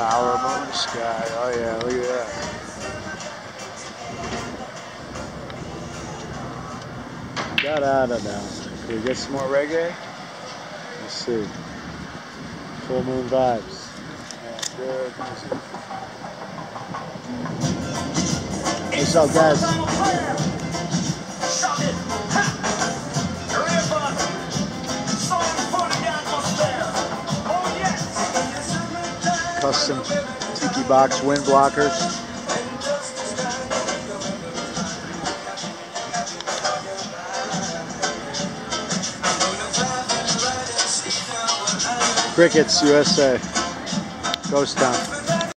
Flower Moon Sky. Oh yeah, look at that. Da-da-da-da. Can we get some more reggae? Let's see. Full moon vibes. Yeah, good music. What's up, guys? Custom Tiki Box wind blockers. Crickets USA. Ghost Town.